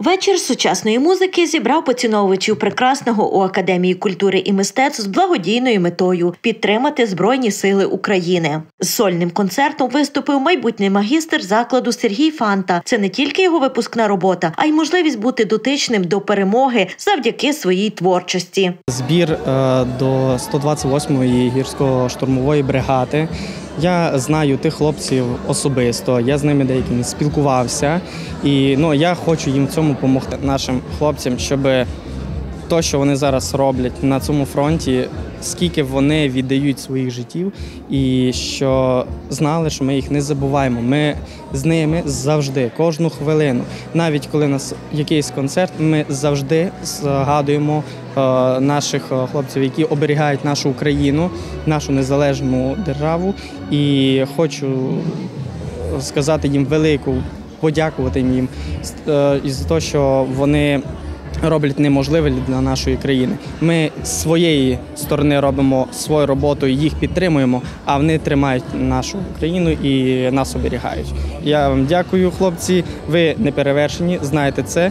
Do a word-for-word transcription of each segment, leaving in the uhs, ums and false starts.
Вечір сучасної музики зібрав поціновувачів прекрасного у Академії культури і мистецтв з благодійною метою – підтримати Збройні сили України. З сольним концертом виступив майбутній магістр закладу Сергій Фанта. Це не тільки його випускна робота, а й можливість бути дотичним до перемоги завдяки своїй творчості. Збір е, до сто двадцять восьмої гірсько-штурмової бригади. Я знаю тих хлопців особисто, я з ними деякими спілкувався. І ну, я хочу їм в цьому допомогти, нашим хлопцям, щоб те, що вони зараз роблять на цьому фронті, скільки вони віддають своїх життів, і що знали, що ми їх не забуваємо. Ми з ними завжди, кожну хвилину. Навіть коли у нас якийсь концерт, ми завжди згадуємо е, наших хлопців, які оберігають нашу Україну, нашу незалежну державу. І хочу сказати їм велику, подякувати їм е, за те, що вони роблять неможливе для нашої країни. Ми з своєї сторони робимо свою роботу, їх підтримуємо, а вони тримають нашу країну і нас оберігають. Я вам дякую, хлопці, ви не перевершені, знаєте це.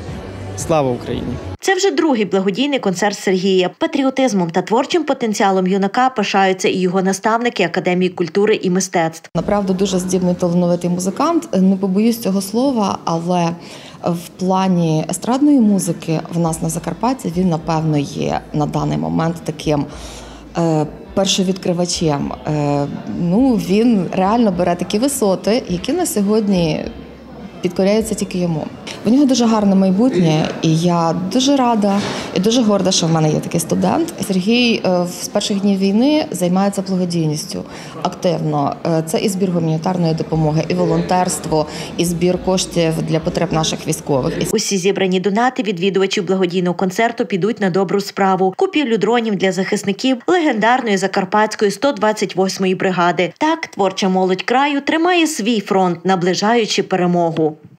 Слава Україні! Це вже другий благодійний концерт Сергія. Патріотизмом та творчим потенціалом юнака пишаються і його наставники Академії культури і мистецтв. Направду дуже здібний талановитий музикант, не побоюсь цього слова, але в плані естрадної музики в нас на Закарпатті він, напевно, є на даний момент таким е, першовідкривачем. Е, ну, він реально бере такі висоти, які на сьогодні підкоряються тільки йому. У нього дуже гарне майбутнє, і я дуже рада і дуже горда, що в мене є такий студент. Сергій з перших днів війни займається благодійністю активно. Це і збір гуманітарної допомоги, і волонтерство, і збір коштів для потреб наших військових. Усі зібрані донати відвідувачів благодійного концерту підуть на добру справу – купівлю дронів для захисників легендарної Закарпатської сто двадцять восьмої бригади. Так, творча молодь краю тримає свій фронт, наближаючи перемогу.